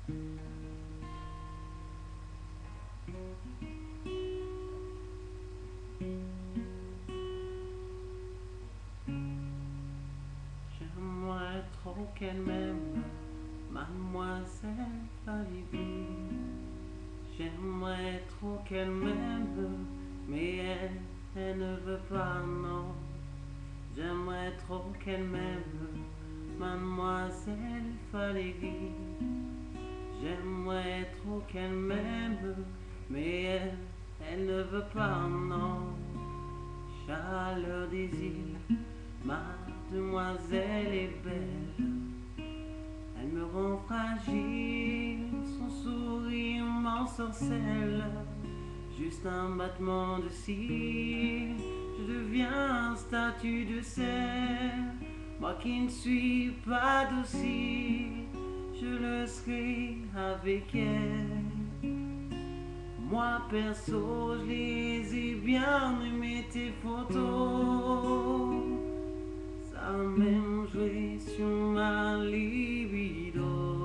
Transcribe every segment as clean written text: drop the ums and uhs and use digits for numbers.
J'aimerais trop qu'elle m'aime, mademoiselle Valérie. J'aimerais trop qu'elle m'aime, mais elle ne veut pas, non. J'aimerais trop qu'elle m'aime, mademoiselle Valérie. J'aimerais trop qu'elle m'aime, mais elle ne veut pas, non. Chaleur des îles, mademoiselle est belle. Elle me rend fragile, son sourire m'ensorcelle. Juste un battement de cils, je deviens statue de sel. Moi qui ne suis pas docile, je le serai avec elle. Moi perso, je les ai bien aimées tes photos. Ça a même joué sur ma libido.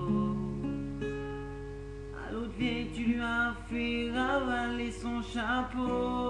À l'autre vieille, tu lui as fait ravaler son chapeau.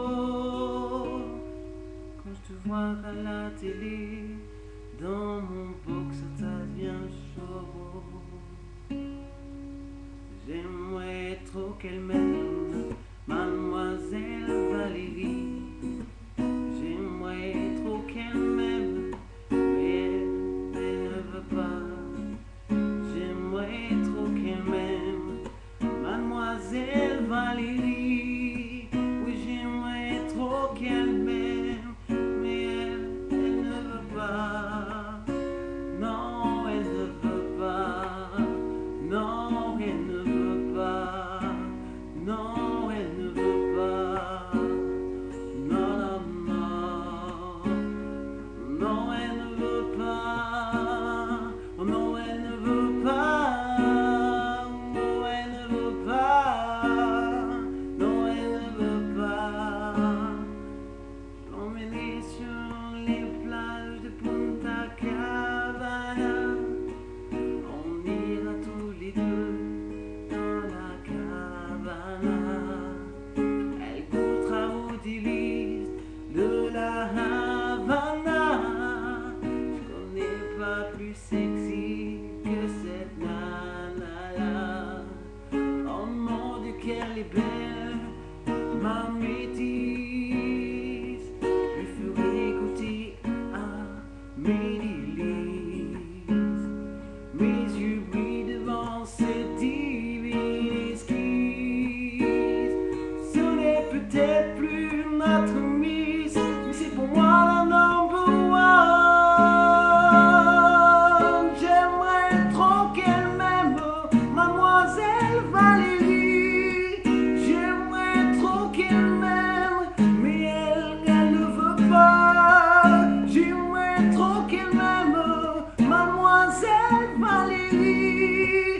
Quand je te vois à la télé, dans mon box, ça devient chaud. J'aimerais trop qu'elle m'aime, mademoiselle Valérie. J'aimerais trop qu'elle m'aime, mais elle ne veut pas. J'aimerais trop qu'elle m'aime, mademoiselle Valérie. Oui, j'aimerais trop qu'elle m'aime, mais elle ne veut pas. Non, elle ne veut pas. Non, elle ne veut pas. Non, elle ne veut pas. Non, non, non. Non, elle ne veut pas. Oh, non, elle ne veut pas. Non, elle ne veut pas. Non, elle ne veut pas. J'emmènerai sur les plages de Punta Cana. On ira tous les deux dans la cabana. Elle goûtera aux délices de la Havana. Je connais pas plus sexy que cette nana-là. Oh mon Dieu, qu'elle est belle, ma métisse. Je lui ferai écouter à mes délices. Mes yeux brillent devant cette divine esquisse. Ce n'est peut-être plus notre miss, mais c'est pour moi la number one. J'aimerais trop qu'elle m'aime, mademoiselle Valérie. J'aimerais trop qu'elle m'aime, mais elle ne veut pas. J'aimerais trop qu'elle m'aime, mademoiselle Valérie.